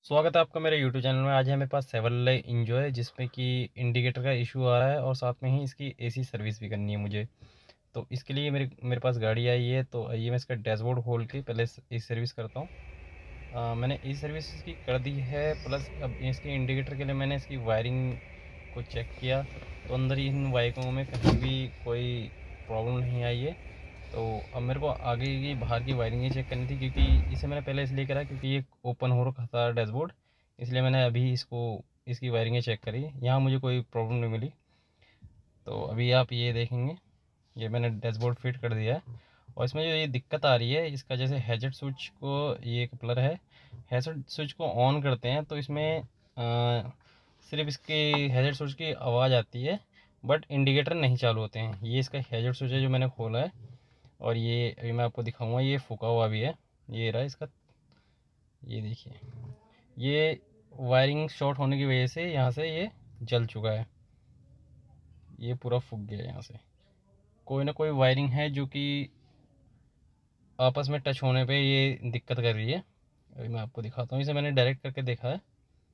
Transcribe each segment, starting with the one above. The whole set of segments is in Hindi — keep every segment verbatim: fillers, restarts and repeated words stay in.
स्वागत है आपका मेरे यूट्यूब चैनल में। आज है मेरे पास सेवरले इंजॉय जिसमें कि इंडिकेटर का इशू आ रहा है और साथ में ही इसकी एसी सर्विस भी करनी है मुझे। तो इसके लिए मेरे मेरे पास गाड़ी आई है। तो आइए मैं इसका डैशबोर्ड खोल के पहले एसी सर्विस करता हूँ। अ, मैंने एसी सर्विस इसकी कर दी है। प्लस अब इसके इंडिकेटर के लिए मैंने इसकी वायरिंग को चेक किया तो अंदर इन वायरिंगों में कहीं भी कोई प्रॉब्लम नहीं आई है। तो अब मेरे को आगे की बाहर की वायरिंग ही चेक करनी थी, क्योंकि इसे मैंने पहले इसलिए करा क्योंकि ये ओपन हो रखा था डैशबोर्ड। इसलिए मैंने अभी इसको इसकी वायरिंग चेक करी, यहाँ मुझे कोई प्रॉब्लम नहीं मिली। तो अभी आप ये देखेंगे, ये मैंने डैशबोर्ड फिट कर दिया है। और इसमें जो ये दिक्कत आ रही है इसका, जैसे हैज़र्ड स्विच को, ये कपलर है, हैज़र्ड स्विच को ऑन करते हैं तो इसमें आ, सिर्फ इसके हैज़र्ड स्विच की आवाज़ आती है, बट इंडिकेटर नहीं चालू होते हैं। ये इसका हैज़र्ड स्विच है जो मैंने खोला है। और ये अभी मैं आपको दिखाऊंगा, ये फूका हुआ भी है। ये रहा इसका, ये देखिए, ये वायरिंग शॉर्ट होने की वजह से यहाँ से ये जल चुका है, ये पूरा फूक गया है। यहाँ से कोई ना कोई वायरिंग है जो कि आपस में टच होने पे ये दिक्कत कर रही है। अभी मैं आपको दिखाता हूँ, इसे मैंने डायरेक्ट करके देखा है।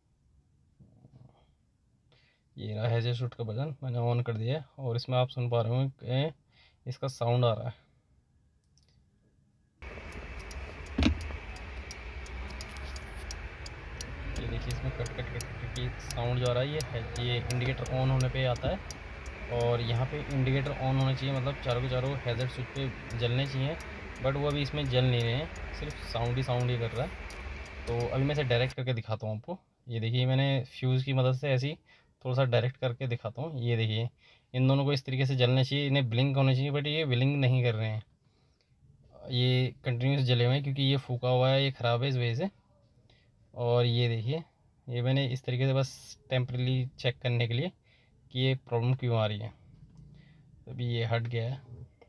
ये रहा हैज़र्ड स्विच का बटन, मैंने ऑन कर दिया है और इसमें आप सुन पा रहे हो कि इसका साउंड आ रहा है। ये देखिए, इसमें कट कट कट कट की साउंड जो आ रहा है ये है, ये इंडिकेटर ऑन होने पे आता है। और यहाँ पे इंडिकेटर ऑन होना चाहिए, मतलब चारों के चारों हैज़र्ड स्विच पे जलने चाहिए, बट वो अभी इसमें जल नहीं रहे हैं, सिर्फ साउंड ही साउंड ही कर रहा है। तो अभी मैं इसे डायरेक्ट करके दिखाता हूँ आपको। ये देखिए, मैंने फ्यूज़ की मदद से ऐसी थोड़ा सा डायरेक्ट करके दिखाता हूँ। ये देखिए, इन दोनों को इस तरीके से जलना चाहिए, इन्हें ब्लिंक होना चाहिए, बट ये ब्लिंक नहीं कर रहे हैं, ये कंटिन्यूस जले हुए हैं क्योंकि ये फूका हुआ है, ये ख़राब है इस वजह से। और ये देखिए, ये मैंने इस तरीके से बस टेम्परेली चेक करने के लिए कि ये प्रॉब्लम क्यों आ रही है। अभी ये हट गया है।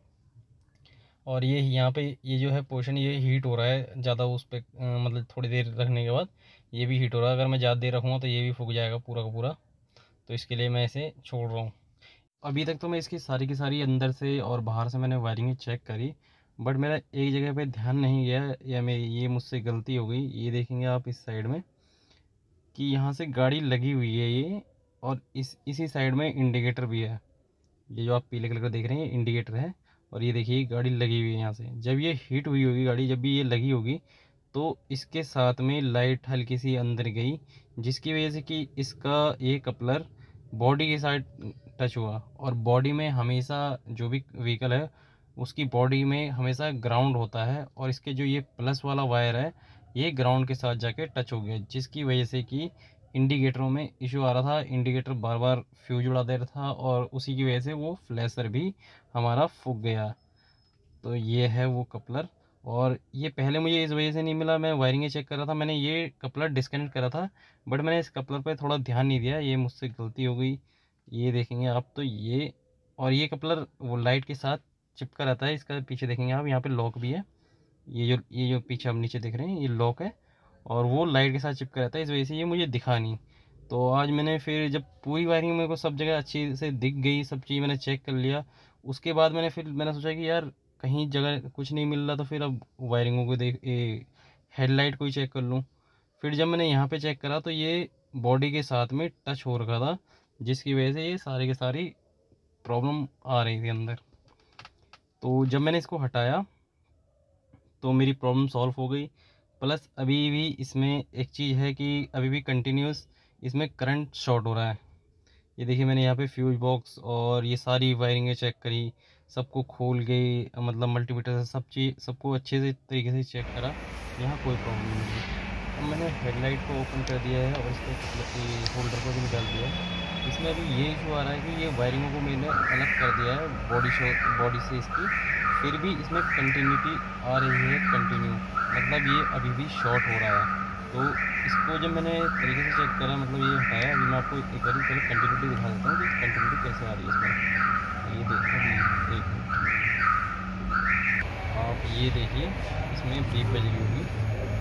और ये यहाँ पे ये जो है पोर्शन, ये हीट हो रहा है ज़्यादा उस पर, मतलब थोड़ी देर रखने के बाद ये भी हीट हो रहा है। अगर मैं ज़्यादा देर रखूँगा तो ये भी फूक जाएगा पूरा का पूरा। तो इसके लिए मैं इसे छोड़ रहा हूँ। अभी तक तो मैं इसकी सारी की सारी अंदर से और बाहर से मैंने वायरिंग चेक करी, बट मेरा एक जगह पे ध्यान नहीं गया, या मैं ये मुझसे गलती हो गई। ये देखेंगे आप इस साइड में कि यहाँ से गाड़ी लगी हुई है ये, और इस इसी साइड में इंडिकेटर भी है। ये जो आप पीले कलर का देख रहे हैं ये इंडिकेटर है। और ये देखिए गाड़ी लगी हुई है यहाँ से। जब ये हीट हुई होगी गाड़ी, जब भी ये लगी होगी, तो इसके साथ में लाइट हल्की सी अंदर गई, जिसकी वजह से कि इसका ये कपलर बॉडी के साथ टच हुआ। और बॉडी में हमेशा जो भी व्हीकल है उसकी बॉडी में हमेशा ग्राउंड होता है, और इसके जो ये प्लस वाला वायर है ये ग्राउंड के साथ जाके टच हो गया, जिसकी वजह से कि इंडिकेटरों में इशू आ रहा था। इंडिकेटर बार बार फ्यूज उड़ा दे रहा था और उसी की वजह से वो फ्लैशर भी हमारा फूक गया। तो ये है वो कपलर। और ये पहले मुझे इस वजह से नहीं मिला, मैं वायरिंग चेक कर रहा था, मैंने ये कपलर डिस्कनेक्ट करा था, बट मैंने इस कपलर पर थोड़ा ध्यान नहीं दिया, ये मुझसे गलती हो गई। ये देखेंगे आप तो ये, और ये कपलर वो लाइट के साथ चिपका रहता है। इसका पीछे देखेंगे आप, यहाँ पे लॉक भी है। ये जो ये जो पीछे हम नीचे देख रहे हैं ये लॉक है, और वो लाइट के साथ चिपका रहता है, इस वजह से ये मुझे दिखा नहीं। तो आज मैंने फिर जब पूरी वायरिंग मेरे को सब जगह अच्छी से दिख गई, सब चीज़ मैंने चेक कर लिया, उसके बाद मैंने फिर मैंने सोचा कि यार कहीं जगह कुछ नहीं मिल रहा, तो फिर अब वायरिंगों को देख, हेडलाइट को ही चेक कर लूँ। फिर जब मैंने यहाँ पे चेक करा तो ये बॉडी के साथ में टच हो रखा था, जिसकी वजह से ये सारी की सारी प्रॉब्लम आ रही थी अंदर। तो जब मैंने इसको हटाया तो मेरी प्रॉब्लम सॉल्व हो गई। प्लस अभी भी इसमें एक चीज़ है कि अभी भी कंटिन्यूस इसमें करंट शॉर्ट हो रहा है। ये देखिए, मैंने यहाँ पे फ्यूज बॉक्स और ये सारी वायरिंगें चेक करी, सबको खोल गई, मतलब मल्टीमीटर से सब चीज़ सबको अच्छे से तरीके से चेक करा, यहाँ कोई प्रॉब्लम नहीं है। अब मैंने हेडलाइट को ओपन कर दिया है और इसके होल्डर को भी निकाल दिया है। इसमें अभी ये इशू आ रहा है कि ये वायरिंगों को मैंने अलग कर दिया है बॉडी शो बॉडी से इसकी, फिर भी इसमें कंटिन्यूटी आ रही है कंटिन्यू, मतलब ये अभी भी शॉर्ट हो रहा है। तो इसको जब मैंने तरीके से चेक करा, मतलब ये हटाया, अभी मैं आपको एक बार पहले कंटिन्यूटी दिखा देता हूँ कि कंटिन्यूटी कैसे आ रही है इसमें। ये देखो, एक आप ये देखिए, इसमें बीप बज रही होगी,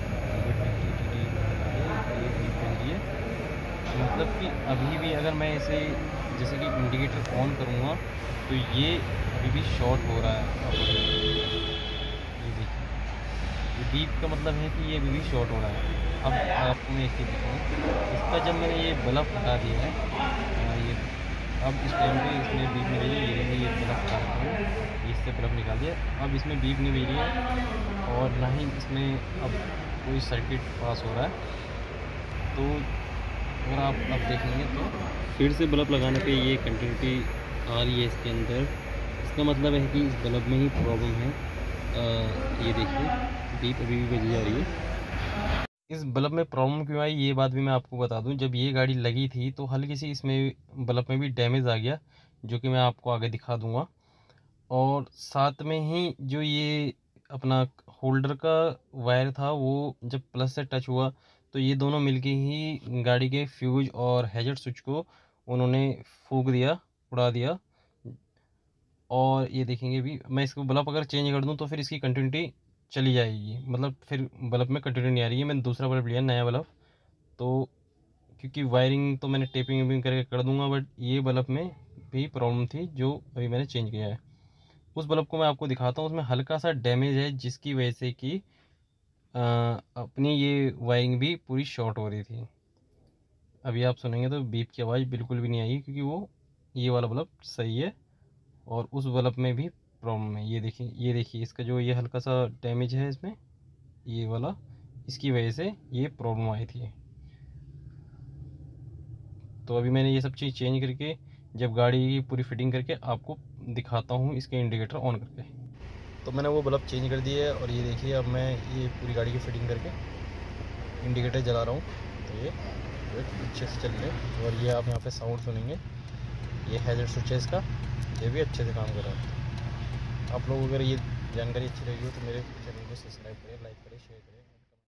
ये बीप बज रही है, मतलब कि अभी भी अगर मैं इसे जैसे कि इंडिकेटर ऑन करूँगा तो ये अभी भी शॉर्ट हो रहा है। अब ये देखिए, ये बीप का मतलब है कि ये अभी भी शॉर्ट हो रहा है। अब आपको मैं एक चीज़ बताऊँ, इसका जब मैंने ये बल्ब हटा दिया है, अ, ये अब इस टाइम पे इसमें बीप नहीं बज रही, ये देखिए ये बल्ब हटा रखा हूँ, इससे बल्ब निकाल दिया, अब इसमें बीप नहीं बज रही है और ना ही इसमें अब कोई सर्किट पास हो रहा है। तो अगर आप अब देखेंगे तो फिर से बल्ब लगाने पे ये कंटिन्यूटी आ रही है इसके अंदर, इसका मतलब है कि इस बल्ब में ही प्रॉब्लम है। आ, ये देखिए बीप अभी भी बजी जा रही है। इस बल्ब में प्रॉब्लम क्यों आई ये बात भी मैं आपको बता दूं, जब ये गाड़ी लगी थी तो हल्की सी इसमें बल्ब में भी डैमेज आ गया, जो कि मैं आपको आगे दिखा दूंगा। और साथ में ही जो ये अपना होल्डर का वायर था वो जब प्लस से टच हुआ तो ये दोनों मिलके ही गाड़ी के फ्यूज और हैजर्ड स्विच को उन्होंने फूंक दिया, उड़ा दिया। और ये देखेंगे भी मैं इसको बल्ब अगर चेंज कर दूं तो फिर इसकी कंटिन्यूटी चली जाएगी, मतलब फिर बल्ब में कंटिन्यूटी नहीं आ रही है। मैंने दूसरा बल्ब लिया, नया बल्ब, तो क्योंकि वायरिंग तो मैंने टेपिंग वेपिंग करके कर दूंगा, बट ये बल्ब में भी प्रॉब्लम थी जो अभी मैंने चेंज किया है। उस बल्ब को मैं आपको दिखाता हूँ, उसमें हल्का सा डैमेज है जिसकी वजह से कि अपनी ये वायरिंग भी पूरी शॉर्ट हो रही थी। अभी आप सुनेंगे तो बीप की आवाज़ बिल्कुल भी नहीं आएगी, क्योंकि वो ये वाला बल्ब सही है और उस बल्ब में भी प्रॉब्लम है। ये देखिए ये देखिए इसका जो ये हल्का सा डैमेज है इसमें, ये वाला, इसकी वजह से ये प्रॉब्लम आई थी। तो अभी मैंने ये सब चीज़ चेंज करके जब गाड़ी की पूरी फिटिंग करके आपको दिखाता हूँ इसके इंडिकेटर ऑन करके। तो मैंने वो बल्ब चेंज कर दिया है और ये देखिए अब मैं ये पूरी गाड़ी की फिटिंग करके इंडिकेटर जला रहा हूँ, तो ये अच्छे से चल रहे हैं। और ये आप यहाँ पे साउंड सुनेंगे, ये हैजर्ड स्विच है इसका, ये भी अच्छे से काम कर रहा है। आप लोग अगर ये जानकारी अच्छी लगी हो तो मेरे चैनल को सब्सक्राइब करें, लाइक करें, शेयर करें।